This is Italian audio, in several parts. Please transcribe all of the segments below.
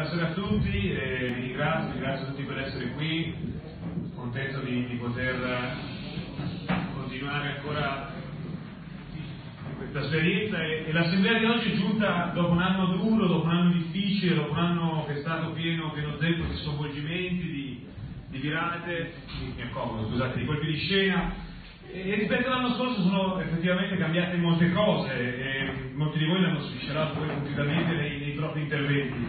Buonasera a tutti, vi ringrazio tutti per essere qui, contento di poter continuare ancora questa esperienza e l'assemblea di oggi è giunta dopo un anno duro, dopo un anno difficile, dopo un anno che è stato pieno zeppo di sconvolgimenti, di virate, mi accomodo, scusate, di colpi di scena. E rispetto all'anno scorso sono effettivamente cambiate molte cose e molti di voi l'hanno sviscerato poi continuamente nei propri interventi.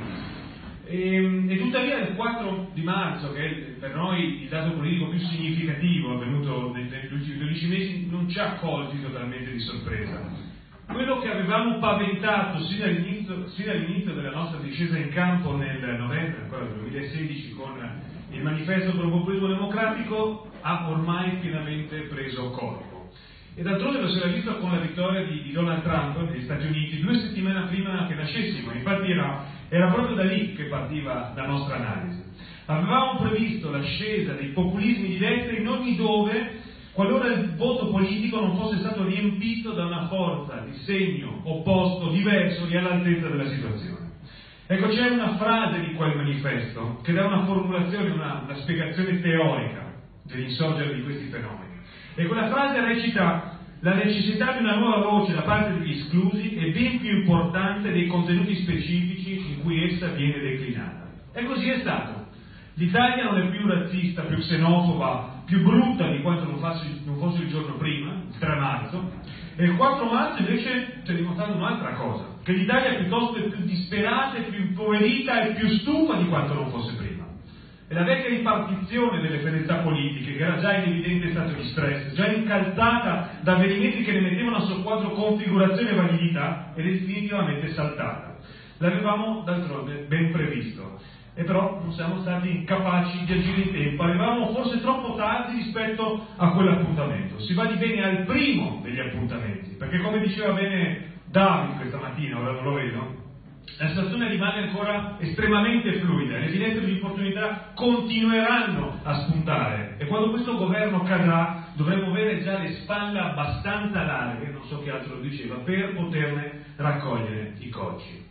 E tuttavia il 4 di marzo, che è per noi il dato politico più significativo avvenuto negli ultimi 12 mesi, non ci ha colti totalmente di sorpresa. Quello che avevamo paventato sin dall'inizio della nostra discesa in campo nel novembre ancora del 2016 con il manifesto per un populismo democratico ha ormai finalmente preso corpo. E d'altronde lo si era visto con la vittoria di Donald Trump negli Stati Uniti 2 settimane prima che nascessimo. Infatti era proprio da lì che partiva la nostra analisi. Avevamo previsto l'ascesa dei populismi di destra in ogni dove, qualora il voto politico non fosse stato riempito da una forza di segno opposto, diverso e all'altezza della situazione. Ecco, c'è una frase di quel manifesto che dà una formulazione, una spiegazione teorica dell'insorgere di questi fenomeni. E quella frase recita: la necessità di una nuova voce da parte degli esclusi è ben più importante dei contenuti specifici in cui essa viene declinata. E così è stato. L'Italia non è più razzista, più xenofoba, più brutta di quanto non fosse il giorno prima, il 3 marzo, e il 4 marzo invece ci è dimostrato un'altra cosa, che l'Italia piuttosto è più disperata, più impoverita e più stufa di quanto non fosse prima. E la vecchia ripartizione delle fedeltà politiche, che era già in evidente stato di stress, già incalzata da avvenimenti che ne mettevano a soqquadro configurazione e validità, è definitivamente saltata. L'avevamo d'altronde ben previsto. E però non siamo stati capaci di agire in tempo, arrivavamo forse troppo tardi rispetto a quell'appuntamento. Si va di bene al primo degli appuntamenti, perché come diceva bene David questa mattina, ora non lo vedo, la situazione rimane ancora estremamente fluida, le finestre di opportunità continueranno a spuntare e quando questo governo cadrà dovremo avere già le spalle abbastanza larghe, non so chi altro lo diceva, per poterne raccogliere i cocci.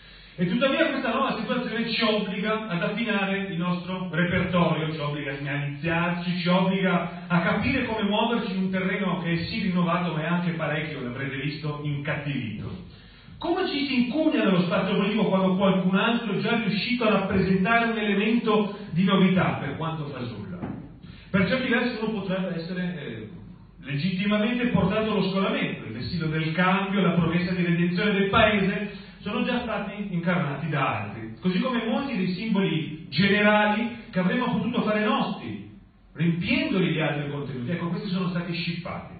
E tuttavia questa nuova situazione ci obbliga ad affinare il nostro repertorio, ci obbliga a iniziarci, ci obbliga a capire come muoverci in un terreno che è sì rinnovato ma è anche parecchio, l'avrete visto, incattivito. Come ci si incugna nello spazio politico quando qualcun altro è già riuscito a rappresentare un elemento di novità, per quanto fasulla? Per certi versi uno potrebbe essere legittimamente portato allo scolamento, il vestito del cambio, la promessa di redenzione del paese sono già stati incarnati da altri, così come molti dei simboli generali che avremmo potuto fare nostri, riempiendoli di altri contenuti. Ecco, questi sono stati scippati.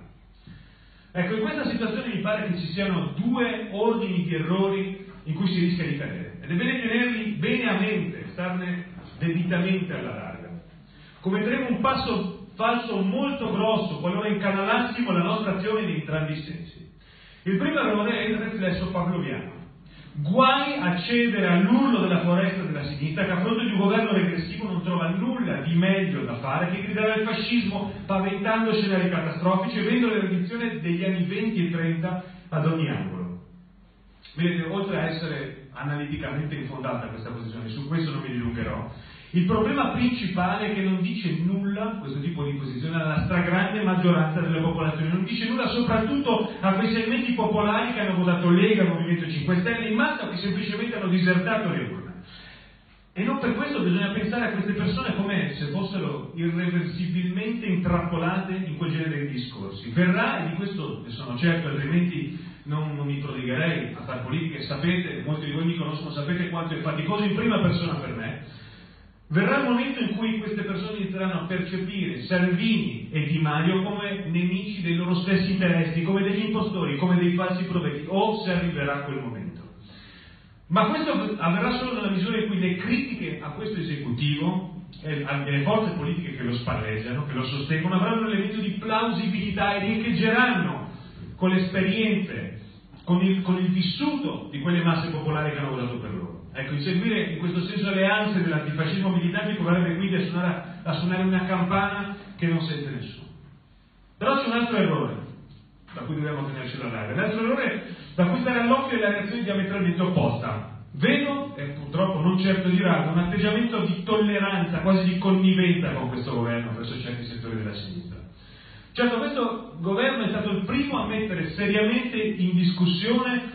Ecco, in questa situazione mi pare che ci siano 2 ordini di errori in cui si rischia di cadere, ed è bene tenerli bene a mente, starne debitamente alla larga. Commetteremo un passo falso molto grosso qualora incanalassimo la nostra azione in entrambi i sensi. Il primo errore è il riflesso pavloviano. Guai a cedere all'urlo della foresta della sinistra che a fronte di un governo regressivo non trova nulla di meglio da fare che gridare al fascismo paventando scenari catastrofici e vendere la riduzione degli anni 20 e 30 ad ogni angolo. Vedete, oltre a essere analiticamente infondata questa posizione, su questo non mi dilungherò, il problema principale è che non dice nulla, questo tipo di posizione, alla stragrande maggioranza della popolazione, non dice nulla soprattutto a quei segmenti popolari che hanno votato Lega, Movimento 5 Stelle in massa o che semplicemente hanno disertato le urne. E non per questo bisogna pensare a queste persone come se fossero irreversibilmente intrappolate in quel genere di discorsi. Verrà, e di questo ne sono certo, altrimenti non mi prodigherei a fare politica, sapete, molti di voi mi conoscono, sapete quanto è faticoso in prima persona per me. Verrà il momento in cui queste persone inizieranno a percepire Salvini e Di Maio come nemici dei loro stessi interessi, come degli impostori, come dei falsi profeti, o se arriverà quel momento. Ma questo avverrà solo nella misura in cui le critiche a questo esecutivo e alle forze politiche che lo spalleggiano, che lo sostengono, avranno un elemento di plausibilità e riecheggeranno con le esperienze, con il vissuto di quelle masse popolari che hanno votato per loro. Ecco, inseguire in questo senso le ansie dell'antifascismo militante equivarrebbe quindi a suonare una campana che non sente nessuno. Però c'è un altro errore da cui dobbiamo tenerci alla larga. L'altro errore da cui stare all'occhio è la reazione diametralmente opposta Vedo, e purtroppo non certo di rado, un atteggiamento di tolleranza, quasi di connivenza con questo governo verso certi settori della sinistra. Certo, questo governo è stato il primo a mettere seriamente in discussione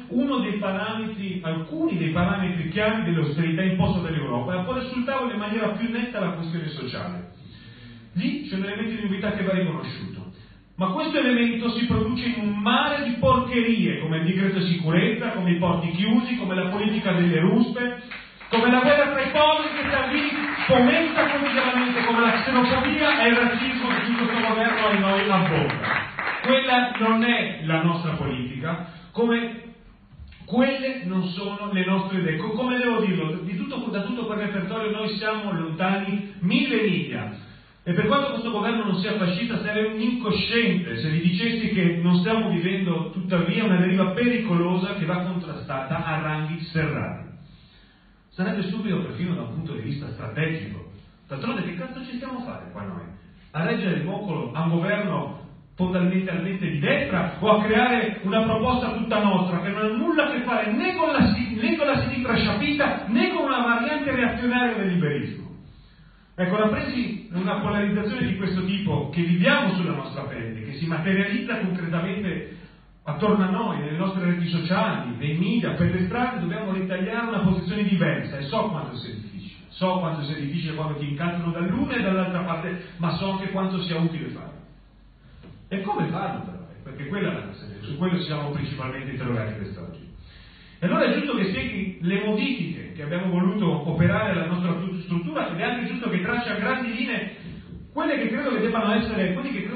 alcuni dei parametri chiari dell'austerità imposta dall'Europa e a porre sul tavolo in maniera più netta la questione sociale. Lì c'è un elemento di novità che va riconosciuto. Ma questo elemento si produce in un mare di porcherie, come il decreto sicurezza, come i porti chiusi, come la politica delle ruspe, come la guerra tra i poveri che Salvini fomenta quotidianamente, come la xenofobia e il razzismo che questo governo a noi abbonda. Quella non è la nostra politica, come quelle non sono le nostre idee. Come devo dirlo, da tutto quel repertorio noi siamo lontani 1000 miglia. E per quanto questo governo non sia fascista, sarei un incosciente se vi dicessi che non stiamo vivendo tuttavia una deriva pericolosa che va contrastata a ranghi serrati. Sarebbe stupido perfino da un punto di vista strategico. D'altronde che cazzo ci stiamo a fare qua noi? A reggere il moccolo a un governo fondamentalmente di destra o a creare una proposta tutta nostra che non ha nulla a che fare né con la sinistra sciapita né con una variante reazionaria del liberismo? Ecco, rappresi una polarizzazione di questo tipo che viviamo sulla nostra pelle, che si materializza concretamente attorno a noi, nelle nostre reti sociali, nei media, per le strade, dobbiamo ritagliare una posizione diversa e so quanto sia difficile quando ti incazzano dall'una e dall'altra parte, ma so anche quanto sia utile farlo. E come farlo però? Perché su quello siamo principalmente interrogati quest'oggi. E allora è giusto che spieghi le modifiche che abbiamo voluto operare alla nostra struttura ed è anche giusto che traccia a grandi linee quelli che credo che debbano essere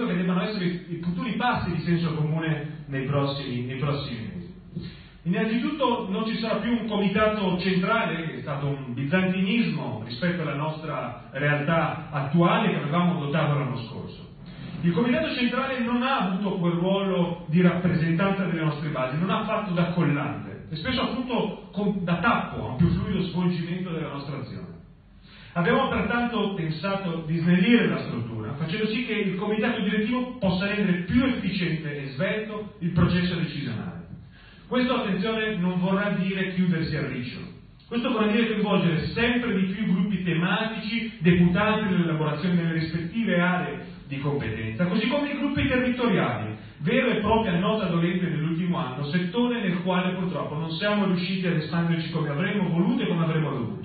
i futuri passi di senso comune nei prossimi mesi. Innanzitutto non ci sarà più un comitato centrale, che è stato un bizantinismo rispetto alla nostra realtà attuale che avevamo adottato l'anno scorso. Il comitato centrale non ha avuto quel ruolo di rappresentanza delle nostre basi, non ha fatto da collante e spesso appunto da tappo a un più fluido svolgimento della nostra azione. Abbiamo pertanto pensato di snellire la struttura, facendo sì che il comitato direttivo possa rendere più efficiente e svelto il processo decisionale. Questo, attenzione, non vorrà dire chiudersi a riccio. Questo vorrà dire coinvolgere sempre di più gruppi tematici deputati nell'elaborazione delle rispettive aree di competenza, così come i gruppi territoriali, vera e propria nota dolente dell'ultimo anno, settore nel quale purtroppo non siamo riusciti ad espanderci come avremmo voluto e come avremmo dovuto.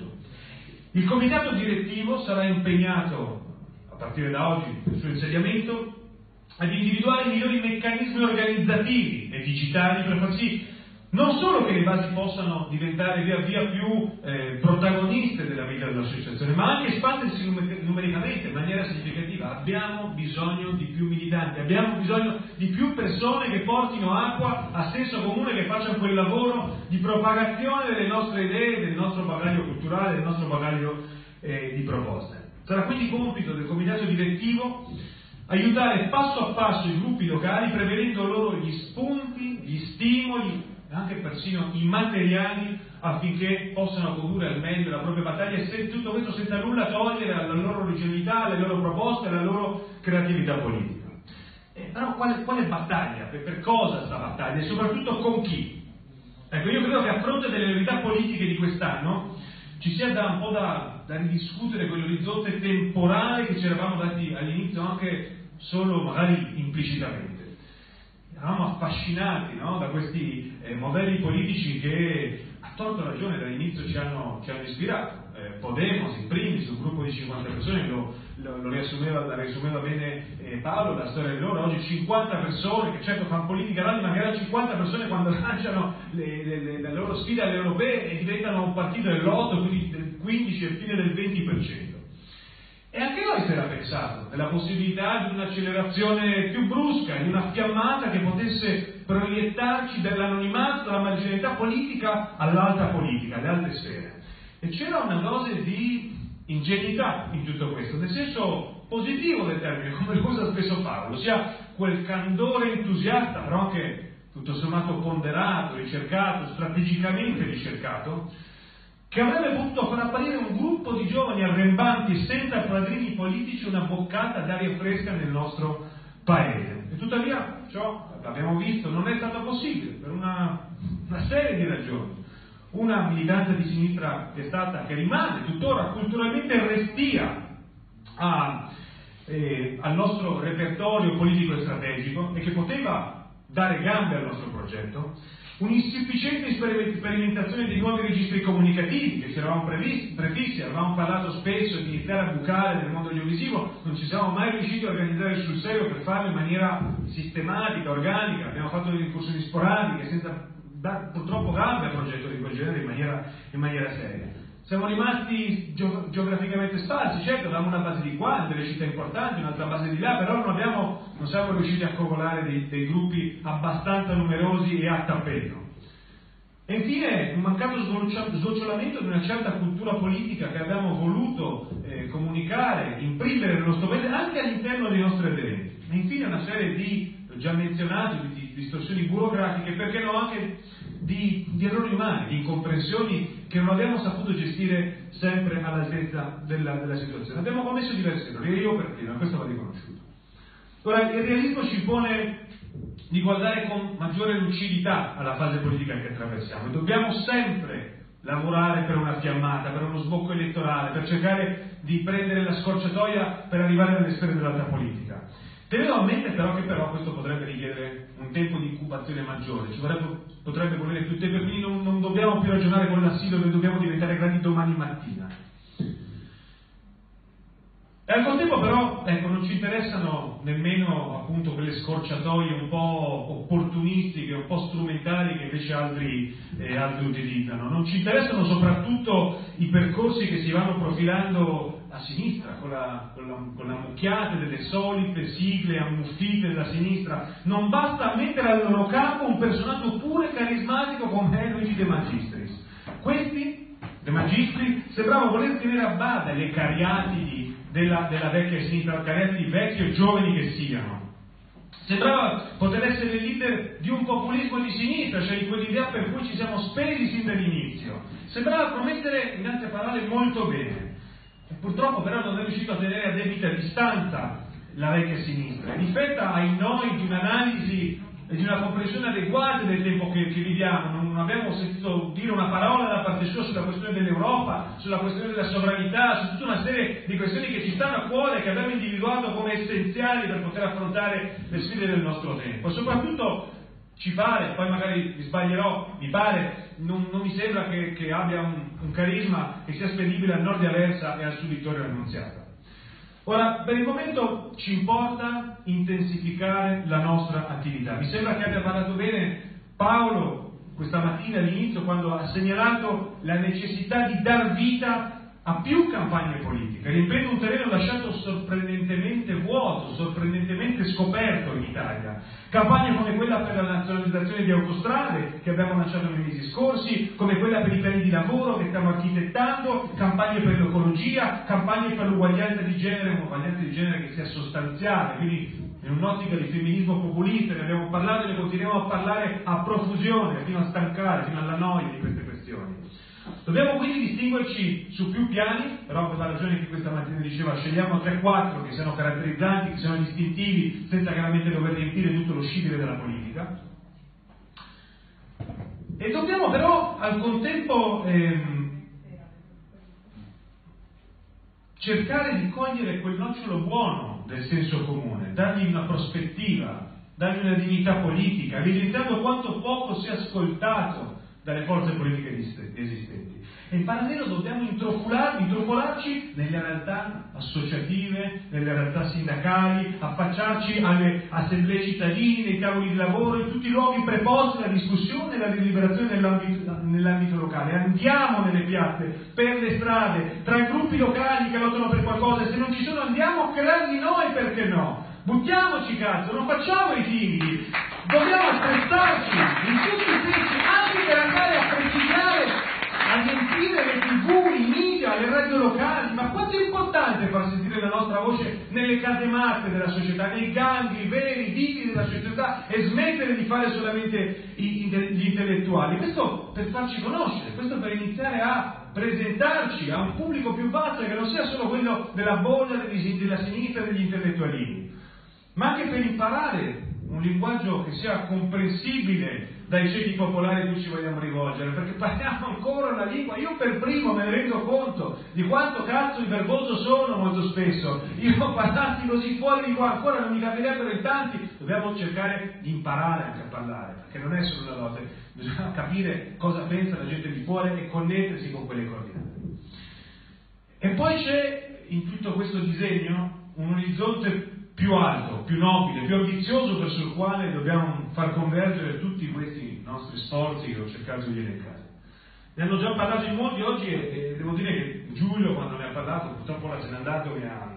Il comitato direttivo sarà impegnato, a partire da oggi, nel suo insediamento, ad individuare i migliori meccanismi organizzativi e digitali per far sì non solo che le basi possano diventare via via più protagoniste della vita dell'associazione, ma anche espandersi numericamente in maniera significativa. Abbiamo bisogno di più militanti, abbiamo bisogno di più persone che portino acqua a senso comune, che facciano quel lavoro di propagazione delle nostre idee, del nostro bagaglio culturale, del nostro bagaglio di proposte. Sarà quindi compito del comitato direttivo aiutare passo a passo i gruppi locali, prevedendo loro gli spunti, gli stimoli, anche persino i materiali affinché possano condurre al meglio la propria battaglia, e tutto questo senza nulla togliere alla loro originalità, alle loro proposte, alla loro creatività politica. Però quale battaglia? Per cosa sta battaglia? E soprattutto con chi? Ecco, io credo che a fronte delle novità politiche di quest'anno ci sia un po' da ridiscutere quell'orizzonte temporale che ci eravamo dati all'inizio, anche solo magari implicitamente. Eravamo affascinati, no, da questi modelli politici che a torto ragione dall'inizio ci hanno ispirato. Podemos in primis, un gruppo di 50 persone, la riassumeva bene Paolo, la storia di loro. Oggi 50 persone che certo fanno politica grande, ma magari 50 persone quando lanciano le loro sfide alle europee e diventano un partito dell'8, quindi del 15 e fine del 20%. E anche noi si era pensato della possibilità di un'accelerazione più brusca, di una fiammata che potesse proiettarci dall'anonimato, dalla marginalità politica all'alta politica, alle altre sfere. E c'era una dose di ingenuità in tutto questo, nel senso positivo del termine, come lo usa spesso Paolo, ossia quel candore entusiasta, però anche tutto sommato ponderato, ricercato, strategicamente ricercato, che avrebbe potuto far apparire un gruppo di giovani arrembanti senza padrini politici una boccata d'aria fresca nel nostro paese. E tuttavia ciò, l'abbiamo visto, non è stato possibile per una serie di ragioni. una militanza di sinistra che è stata, che rimane tuttora culturalmente restia al nostro repertorio politico e strategico e che poteva dare gambe al nostro progetto, un'insufficiente sperimentazione dei nuovi registri comunicativi che ci eravamo prefissi, avevamo parlato spesso di iniziare a bucare nel mondo audiovisivo, non ci siamo mai riusciti a organizzare sul serio per farlo in maniera sistematica, organica, abbiamo fatto delle incursioni sporadiche senza dare purtroppo gambe al progetto di quel genere in maniera seria. Siamo rimasti geograficamente sparsi, certo, avevamo una base di qua, delle città importanti, un'altra base di là, però non siamo riusciti a coccolare dei gruppi abbastanza numerosi e a tappeto. E infine un mancato sgocciolamento di una certa cultura politica che abbiamo voluto comunicare, imprimere nel nostro paese anche all'interno dei nostri aderenti. E infine una serie di, l'ho già menzionato, di distorsioni burocratiche, perché no anche di errori umani, di incomprensioni che non abbiamo saputo gestire sempre all'altezza della situazione. Abbiamo commesso diversi errori, io per prima, questo va riconosciuto. Ora, il realismo ci impone di guardare con maggiore lucidità alla fase politica che attraversiamo e dobbiamo sempre lavorare per una fiammata, per uno sbocco elettorale, per cercare di prendere la scorciatoia per arrivare alle sfere dell'alta politica. Tenendo a mente però che questo potrebbe richiedere un tempo di incubazione maggiore, potrebbe volere più tempo, quindi non dobbiamo più ragionare con l'assillo che dobbiamo diventare grandi domani mattina. E al contempo però, non ci interessano nemmeno appunto quelle scorciatoie un po' opportunistiche, un po' strumentali che invece altri utilizzano. Non ci interessano soprattutto i percorsi che si vanno profilando a sinistra, con la mucchiata delle solite sigle ammuffite della sinistra. Non basta mettere al loro capo un personaggio pure carismatico come è Luigi De Magistris. Questi, De Magistris, sembravano voler tenere a bada le cariatidi della vecchia sinistra, cariatidi vecchi o giovani che siano. Sembrava poter essere il leader di un populismo di sinistra, cioè di quell'idea per cui ci siamo spesi sin dall'inizio. Sembrava promettere, in altre parole, molto bene. E purtroppo però non è riuscito a tenere a debita distanza la vecchia sinistra, è difetta ai noi di un'analisi e di una comprensione adeguata del tempo che viviamo. Non abbiamo sentito dire una parola da parte sua sulla questione dell'Europa, sulla questione della sovranità, su tutta una serie di questioni che ci stanno a cuore, che abbiamo individuato come essenziali per poter affrontare le sfide del nostro tempo. Soprattutto ci pare, poi magari mi sbaglierò, non mi sembra che abbia un carisma che sia spendibile al nord di Aversa e al sud Vittorio Annunziata. Ora, per il momento ci importa intensificare la nostra attività. Mi sembra che abbia parlato bene Paolo questa mattina all'inizio, quando ha segnalato la necessità di dar vita a più campagne politiche, riempiendo un terreno lasciato sorprendentemente vuoto, sorprendentemente scoperto in Italia. Campagne come quella per la nazionalizzazione di autostrade che abbiamo lanciato nei mesi scorsi, come quella per i piani di lavoro che stiamo architettando, campagne per l'ecologia, campagne per l'uguaglianza di genere, un'uguaglianza di genere che sia sostanziale, quindi in un'ottica di femminismo populista. Ne abbiamo parlato e ne continuiamo a parlare a profusione, fino a stancare, fino alla noia di queste questioni. Dobbiamo quindi distinguerci su più piani, però per la ragione che questa mattina diceva, scegliamo 3-4 che siano caratterizzanti, che siano distintivi, senza chiaramente dover riempire tutto lo scibile della politica. E dobbiamo però al contempo cercare di cogliere quel nocciolo buono del senso comune, dargli una prospettiva, dargli una dignità politica, evidenziando quanto poco sia ascoltato dalle forze politiche esistenti. E in parallelo dobbiamo intrufolarci nelle realtà associative, nelle realtà sindacali, affacciarci alle assemblee cittadini, nei tavoli di lavoro, in tutti i luoghi preposti alla discussione e alla deliberazione nell'ambito locale. Andiamo nelle piazze, per le strade, tra i gruppi locali che lottano per qualcosa, e se non ci sono andiamo a crearli noi, perché no? Buttiamoci, cazzo, non facciamo i timidi, dobbiamo attrezzarci in tutti i sensi, anche per andare a precisare, a riempire le tv, i media, le radio locali. Ma quanto è importante far sentire la nostra voce nelle casematte della società, nei gangli veri, vivi della società, e smettere di fare solamente gli intellettuali. Questo per farci conoscere, questo per iniziare a presentarci a un pubblico più vasto, che non sia solo quello della bolla della sinistra e degli intellettualini, ma anche per imparare un linguaggio che sia comprensibile dai ceti popolari a cui ci vogliamo rivolgere, perché parliamo ancora una lingua. Io per primo me ne rendo conto di quanto cazzo di verboso sono molto spesso. Io parlassi così fuori di qua ancora non mi capirebbero in tanti. Dobbiamo cercare di imparare anche a parlare, perché non è solo una lode, bisogna capire cosa pensa la gente di fuori e connettersi con quelle coordinate. E poi c'è in tutto questo disegno un orizzonte più alto, più nobile, più ambizioso, verso il quale dobbiamo far convergere tutti questi nostri sforzi che ho cercato di elencare. Ne hanno già parlato in molti oggi e devo dire che Giulio, quando ne ha parlato, purtroppo ora se n'è andato,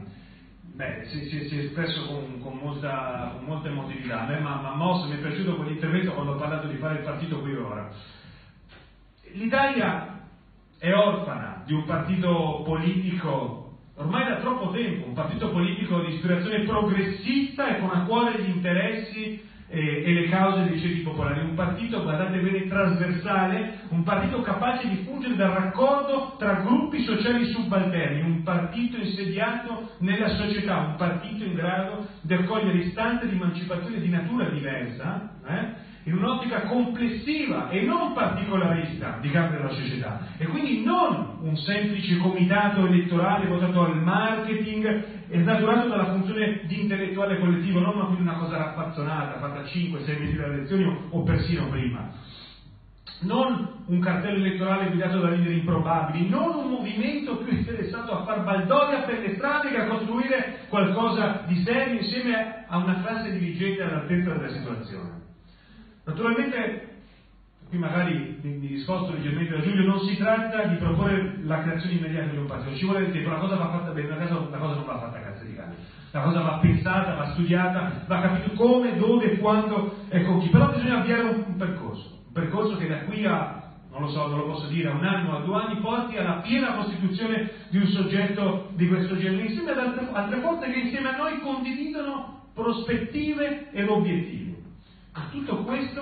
si è espresso con molta emotività. A me mi ha mosso, mi è piaciuto quell'intervento quando ho parlato di fare il partito qui ora. L'Italia è orfana di un partito politico ormai da troppo tempo, un partito politico di ispirazione progressista e con a cuore gli interessi e le cause dei ceti popolari, un partito, guardate bene, trasversale, un partito capace di fungere da raccordo tra gruppi sociali subalterni, un partito insediato nella società, un partito in grado di accogliere istanze di emancipazione di natura diversa, in un'ottica complessiva e non particolarista di cambio della società, e quindi non un semplice comitato elettorale votato al marketing e snaturato dalla funzione di intellettuale collettivo, non quindi una cosa raffazzonata fatta 5-6 mesi dalle elezioni o persino prima, non un cartello elettorale guidato da leader improbabili, non un movimento più interessato a far baldoria per le strade che a costruire qualcosa di serio insieme a una classe dirigente all'altezza della situazione. Naturalmente, qui magari mi sposto leggermente da Giulio, non si tratta di proporre la creazione immediata di un partito, ci vuole del tempo, la cosa va fatta bene, la cosa non va fatta a cazzo di cane, la cosa va pensata, va studiata, va capito come, dove, quando e con chi, però bisogna avviare un percorso che da qui a, non lo so, non lo posso dire, a 1 anno, a 2 anni, porti alla piena costituzione di un soggetto di questo genere, insieme ad altre forze che insieme a noi condividono prospettive ed obiettivi. A tutto questo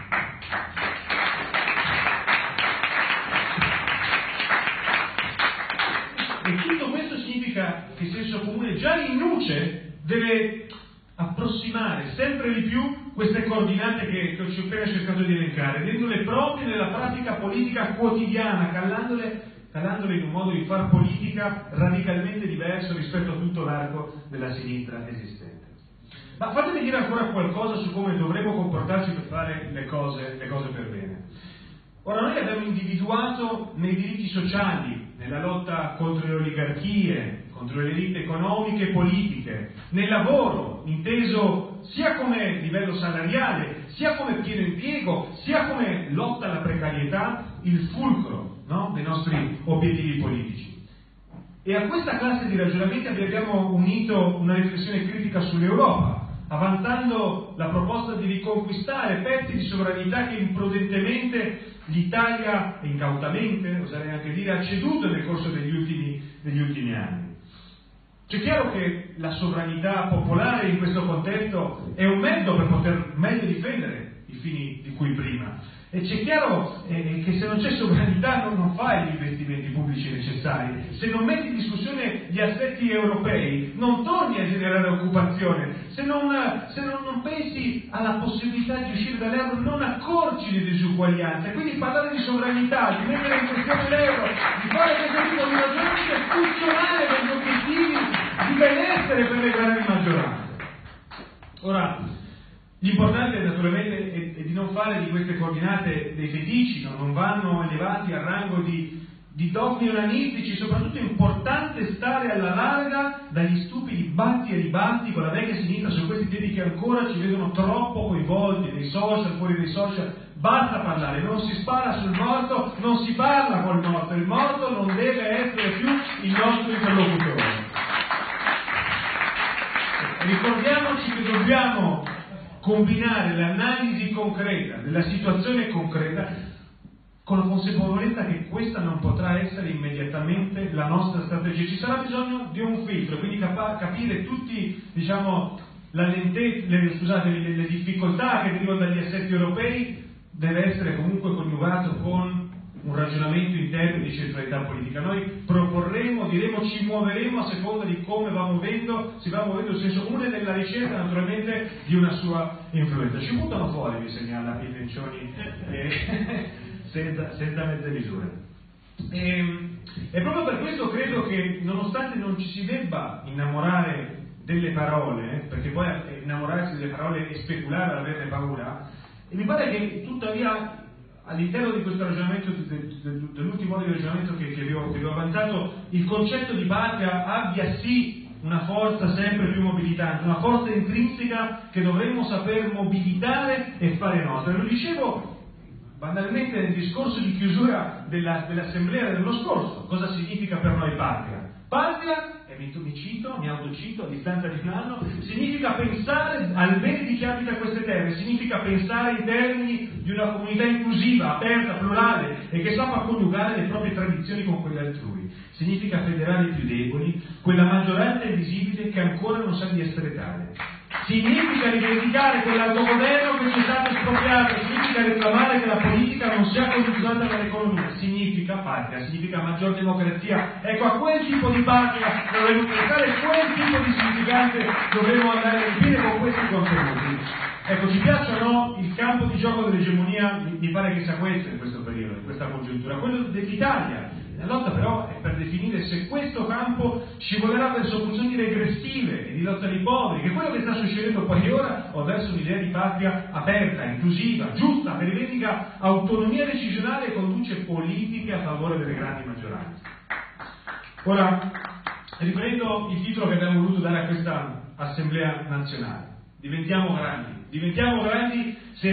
significa che il senso comune già in nuce deve approssimare sempre di più queste coordinate che ho appena cercato di elencare, rendendole proprie nella pratica politica quotidiana, callandole in un modo di far politica radicalmente diverso rispetto a tutto l'arco della sinistra esistente. Ma fatemi dire ancora qualcosa su come dovremo comportarci per fare le cose per bene. Ora, noi abbiamo individuato nei diritti sociali, nella lotta contro le oligarchie, contro le elite economiche e politiche, nel lavoro, inteso sia come livello salariale, sia come pieno impiego, sia come lotta alla precarietà, il fulcro, no, dei nostri obiettivi politici. E a questa classe di ragionamenti abbiamo unito una riflessione critica sull'Europa, avanzando la proposta di riconquistare pezzi di sovranità che imprudentemente l'Italia, incautamente, oserei anche dire, ha ceduto nel corso degli ultimi anni. C'è chiaro che la sovranità popolare in questo contesto è un mezzo per poter meglio difendere i fini di cui prima. E c'è chiaro che se non c'è sovranità non fai gli investimenti pubblici necessari, se non metti in discussione gli aspetti europei non torni a generare occupazione, se non pensi alla possibilità di uscire dall'euro non accorci le disuguaglianze. Quindi parlare di sovranità, di mettere in questione l'euro, di fare questo tipo di ragionamenti è funzionare degli obiettivi di benessere per le grandi maggioranze. Ora, l'importante naturalmente è di non fare di queste coordinate dei fetici, non vanno elevati al rango di dogmi unanistici. Soprattutto è importante stare alla larga dagli stupidi batti e ribatti con la vecchia sinistra su questi temi che ancora ci vedono troppo coinvolti, nei social, fuori dai social. Basta parlare, non si spara sul morto, non si parla col morto, il morto non deve essere più il nostro interlocutore. Ricordiamoci che dobbiamo combinare l'analisi concreta della situazione concreta con la consapevolezza che questa non potrà essere immediatamente la nostra strategia. Ci sarà bisogno di un filtro, quindi capire tutti, le difficoltà che derivano dagli assetti europei deve essere comunque coniugato con un ragionamento in termini di centralità politica. Noi proporremo, diremo, ci muoveremo a seconda di come si va muovendo il senso comune nella ricerca naturalmente di una sua influenza. Ci buttano fuori, mi segnala i Lencioni, senza mezze misure. E proprio per questo credo che, nonostante non ci si debba innamorare delle parole, perché poi innamorarsi delle parole e speculare ad averne paura, e mi pare che tuttavia all'interno di questo ragionamento, dell'ultimo modo di ragionamento che vi ho avanzato, il concetto di patria abbia sì una forza sempre più mobilitante, una forza intrinseca che dovremmo saper mobilitare e fare nostra. Lo dicevo banalmente nel discorso di chiusura dell'assemblea dell'anno scorso. Cosa significa per noi patria? Patria, e mi autocito a distanza di un anno, significa pensare al bene di chi abita queste terre, significa pensare in termini di una comunità inclusiva, aperta, plurale e che sappia coniugare le proprie tradizioni con quelle altrui. Significa federare i più deboli, quella maggioranza invisibile che ancora non sa di essere tale. Significa rivendicare quell'autogoverno che ci è stato espropriato, significa reclamare che la politica non sia condizionata dall'economia, significa patria, significa maggior democrazia. Ecco, a quel tipo di patria dovremmo pensare, quel tipo di significante dovremmo andare a riempire con questi contenuti. Ecco, ci piaccia o no, il campo di gioco dell'egemonia mi pare che sia questo in questo periodo, in questa congiuntura, quello dell'Italia. La lotta però è per definire se questo campo scivolerà verso funzioni regressive e di lotta dei poveri, che è quello che sta succedendo poi ora, o verso un'idea di patria aperta, inclusiva, giusta, che rivendica autonomia decisionale e conduce politiche a favore delle grandi maggioranze. Ora, riprendo il titolo che abbiamo voluto dare a questa Assemblea nazionale. Diventiamo grandi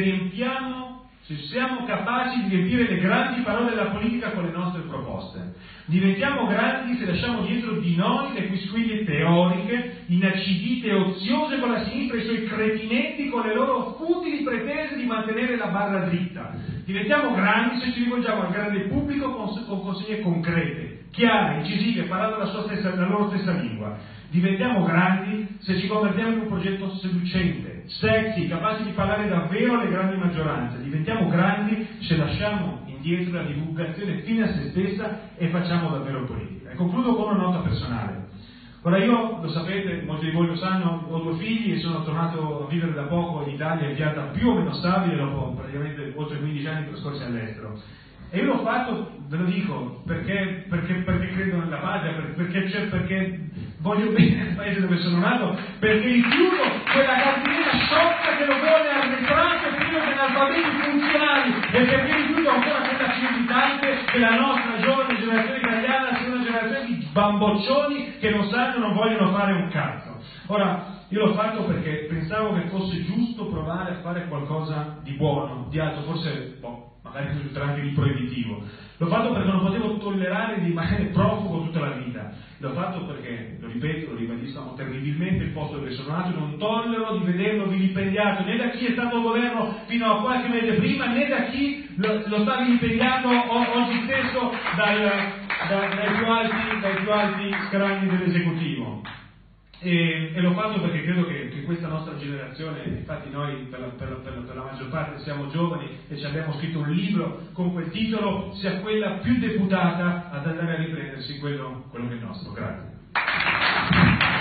se siamo capaci di riempire le grandi parole della politica con le nostre proposte. Diventiamo grandi se lasciamo dietro di noi le quisquiglie teoriche, inacidite e oziose con la sinistra e i suoi cretinetti con le loro futili pretese di mantenere la barra dritta. Diventiamo grandi se ci rivolgiamo al grande pubblico con consegne concrete, chiare, incisive, parlando la loro stessa lingua. Diventiamo grandi se ci convertiamo in un progetto seducente, sexy, capaci di parlare davvero alle grandi maggioranze. Diventiamo grandi se lasciamo indietro la divulgazione fine a se stessa e facciamo davvero politica. E concludo con una nota personale. Ora, io, lo sapete, molti di voi lo sanno, ho 2 figli e sono tornato a vivere da poco in Italia in pianta più o meno stabile dopo praticamente oltre 15 anni trascorsi all'estero. E io l'ho fatto, ve lo dico, perché credo nella patria, perché voglio bene il paese dove sono nato, perché rifiuto quella cartina sciocca che lo vuole arretrato prima che analfabeti funzionali, e perché rifiuto ancora quella civiltante che la nostra giovane generazione italiana sia una generazione di bamboccioni che non sanno, non vogliono fare un cazzo. Ora, io l'ho fatto perché pensavo che fosse giusto provare a fare qualcosa di buono, di alto, forse magari risulterà anche di proibitivo. L'ho fatto perché non potevo tollerare di rimanere profugo tutta la vita. L'ho fatto perché, lo ripeto, lo ribadisco, amo terribilmente il posto dove sono nato, non tollero di vederlo vilipendiato né da chi è stato al governo fino a qualche mese prima, né da chi lo sta vilipendiando oggi stesso dai più alti scranni dell'esecutivo. E l'ho fatto perché credo che questa nostra generazione, infatti noi per la maggior parte siamo giovani e ci abbiamo scritto un libro con quel titolo, sia quella più deputata ad andare a riprendersi quello che è nostro. Grazie.